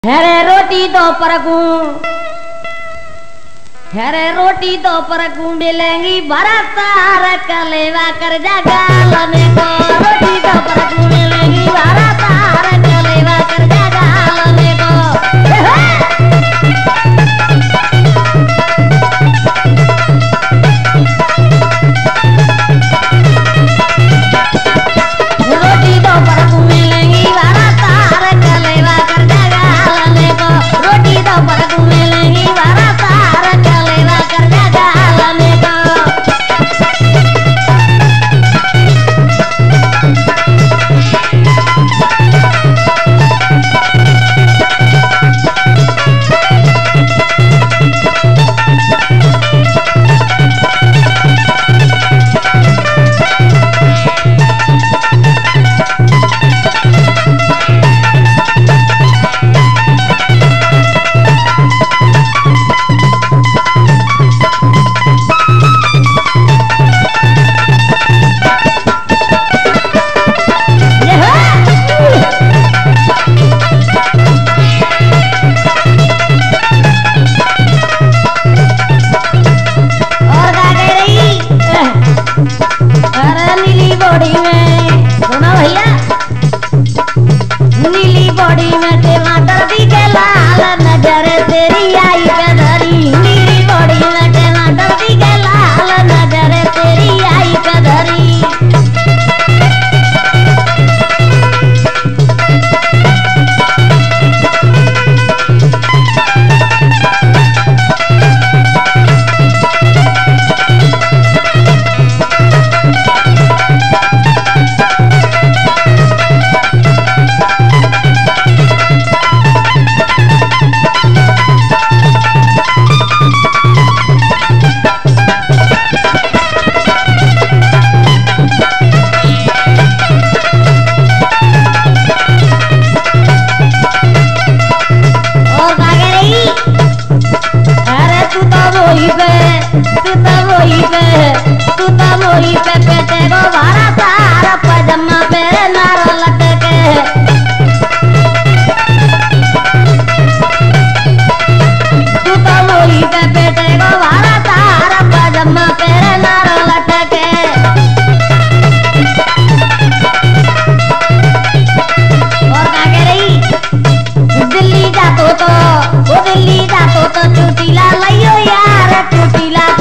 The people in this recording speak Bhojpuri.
हेरे रोटी दो पर को मिलेंगी भरतार कलेवा कर जगालने को। रोटी दो पर को मिलेंगी भरतार कलेवा कर जगालने को। रोटी दो पर को मिलेंगी भरतार कलेवा कर जगालने को। रोटी दो पर को मिलेंगी भरतार कलेवा कर जगालने को। नीली बॉडी में टमाटर दिखे लाल नजर तेरी आई पे धरी। नीली बॉडी में टमाटर दिखे लाल नजर तेरी आई पे धरी। तू तो वही पे पेटे को भारा सारा पजामा पे नारा लटके। तू तो वही पे पेटे को भारा सारा पजामा पे नारा लटके। और क्या कह रही दिल्ली जातो तो चुटीला लइयो यार चुटीला